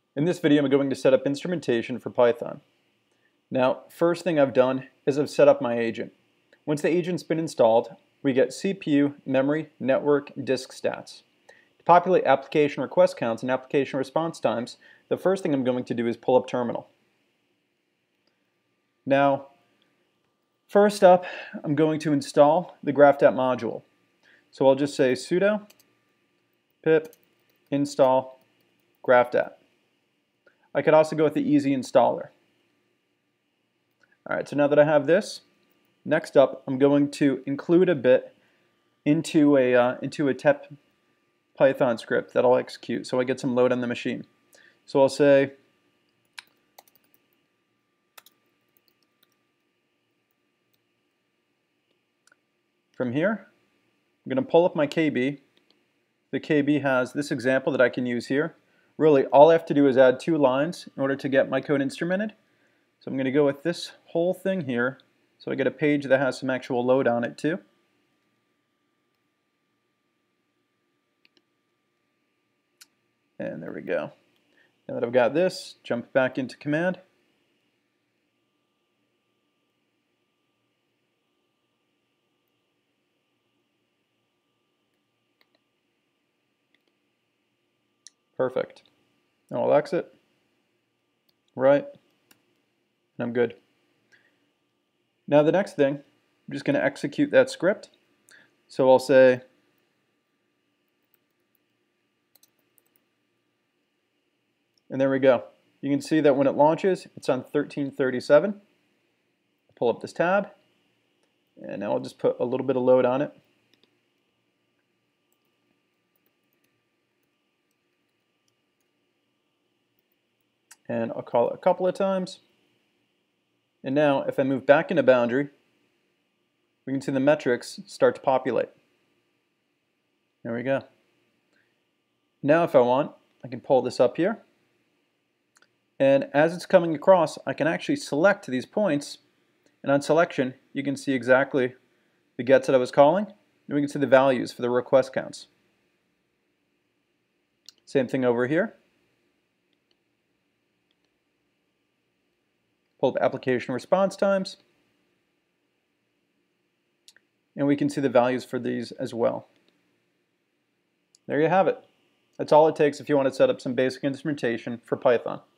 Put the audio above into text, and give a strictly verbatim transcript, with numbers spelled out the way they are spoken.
In this video, I'm going to set up instrumentation for Python. Now, first thing I've done is I've set up my agent. Once the agent's been installed, we get C P U, memory, network, and disk stats. To populate application request counts and application response times, the first thing I'm going to do is pull up terminal. Now, first up, I'm going to install the GraphDAP module. So I'll just say sudo pip install GraphDAP. I could also go with the easy installer. Alright, so now that I have this, next up I'm going to include a bit into a, uh, into a tep Python script that I'll execute so I get some load on the machine. So I'll say from here, I'm going to pull up my K B. The K B has this example that I can use here. Really, all I have to do is add two lines in order to get my code instrumented. So I'm going to go with this whole thing here, so I get a page that has some actual load on it too. And there we go. Now that I've got this, jump back into command. Perfect. Now I'll exit. Right. And I'm good. Now the next thing, I'm just going to execute that script. So I'll say and there we go. You can see that when it launches, it's on thirteen thirty-seven. Pull up this tab, and now I'll just put a little bit of load on it. And I'll call it a couple of times. And now, if I move back into boundary, we can see the metrics start to populate. There we go. Now if I want, I can pull this up here. And as it's coming across, I can actually select these points. And on selection, you can see exactly the gets that I was calling. And we can see the values for the request counts. Same thing over here. Pull up application response times. And we can see the values for these as well. There you have it. That's all it takes if you want to set up some basic instrumentation for Python.